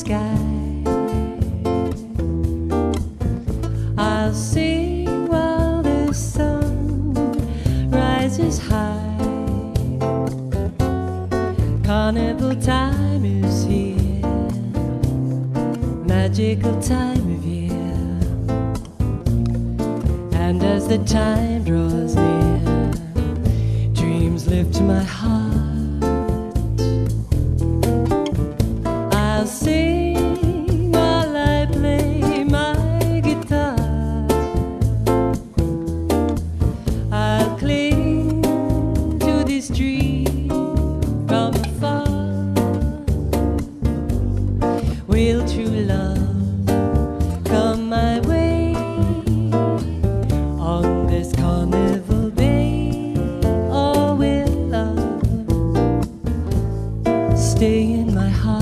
sky. I'll sing while the sun rises high. Carnival time is here, magical time of year. And as the time draws near, dreams lift to my heart. I'll sing while I play my guitar. I'll cling to this dream from afar. Will true love come my way on this carnival day? Or will love stay in my heart?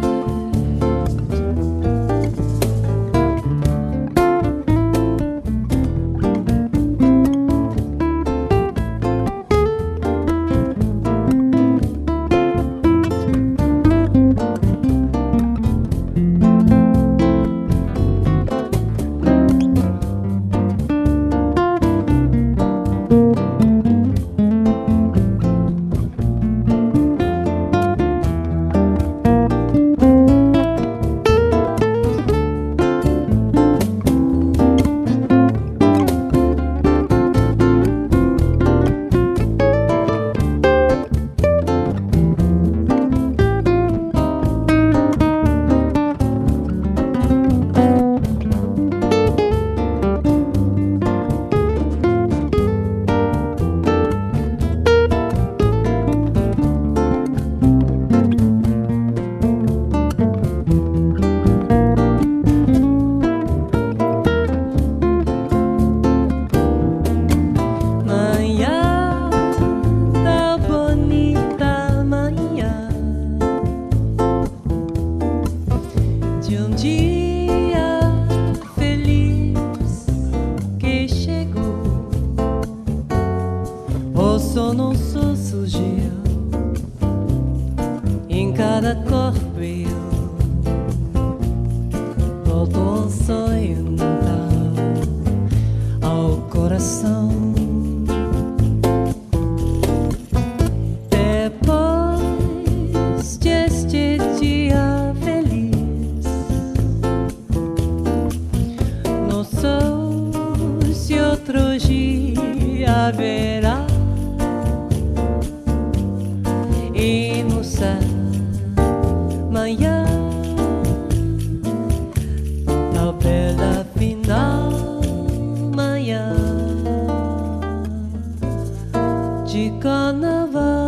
Sono surgiu em cada corpo eu volto ao sonho Natal, ao coração. Depois deste dia feliz, não sei se outro dia haverá. E no céu, manhã, na bela final, manhã de carnaval.